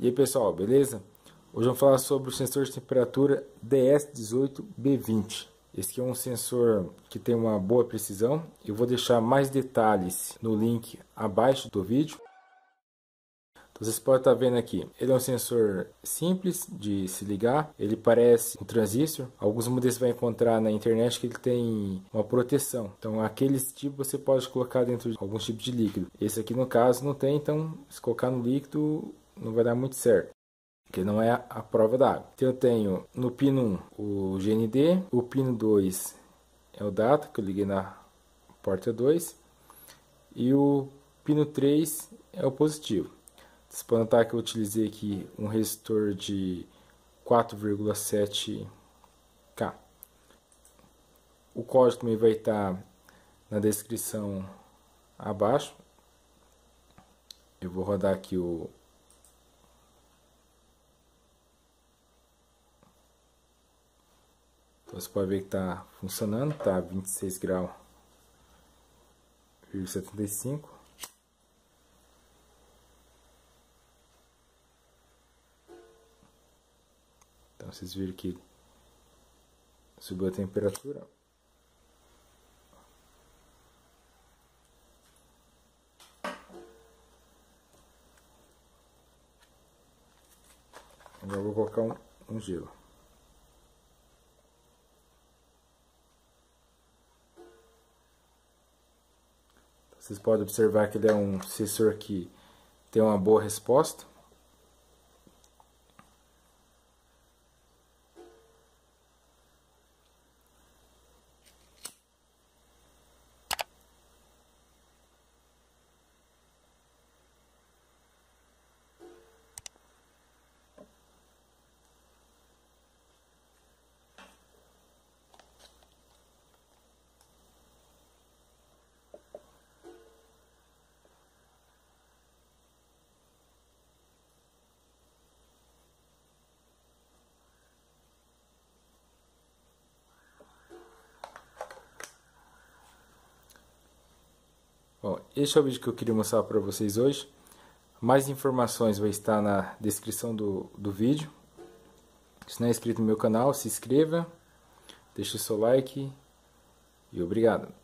E aí pessoal, beleza? Hoje vamos falar sobre o sensor de temperatura DS18B20. Esse aqui é um sensor que tem uma boa precisão. Eu vou deixar mais detalhes no link abaixo do vídeo. Então, vocês podem estar vendo aqui, ele é um sensor simples de se ligar, ele parece um transistor. Alguns modelos você vai encontrar na internet que ele tem uma proteção, então aqueles tipos você pode colocar dentro de alguns tipos de líquido. Esse aqui no caso não tem, então se colocar no líquido não vai dar muito certo, porque não é a prova d'água. Então eu tenho no pino 1 o GND, o pino 2 é o data, que eu liguei na porta 2, e o pino 3 é o positivo. Vocês podem notar que eu utilizei aqui um resistor de 4,7K. O código também vai estar na descrição abaixo. Eu vou rodar aqui o... Então você pode ver que está funcionando, está 26 graus, 75. Então vocês viram que subiu a temperatura. Agora eu vou colocar um gelo. Vocês podem observar que ele é um sensor que tem uma boa resposta. Bom, esse é o vídeo que eu queria mostrar para vocês hoje. Mais informações vai estar na descrição do vídeo. Se não é inscrito no meu canal, se inscreva, deixe o seu like e obrigado.